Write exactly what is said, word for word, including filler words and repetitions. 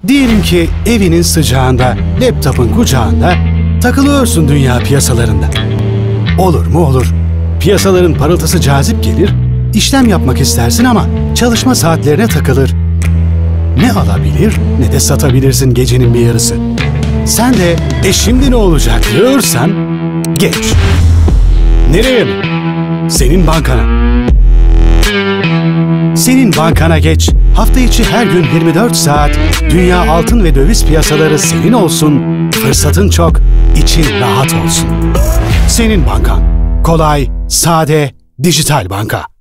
Diyelim ki evinin sıcağında, laptopun kucağında takılıyorsun dünya piyasalarında. Olur mu olur. Piyasaların parıltısı cazip gelir, işlem yapmak istersin ama çalışma saatlerine takılır. Ne alabilir ne de satabilirsin gecenin bir yarısı. Sen de e şimdi ne olacak diyorsan geç. Nereye mi? Senin bankana. Senin bankana geç. Hafta içi her gün yirmi dört saat dünya altın ve döviz piyasaları senin olsun. Fırsatın çok, için rahat olsun. Senin bankan. Kolay, sade, dijital banka.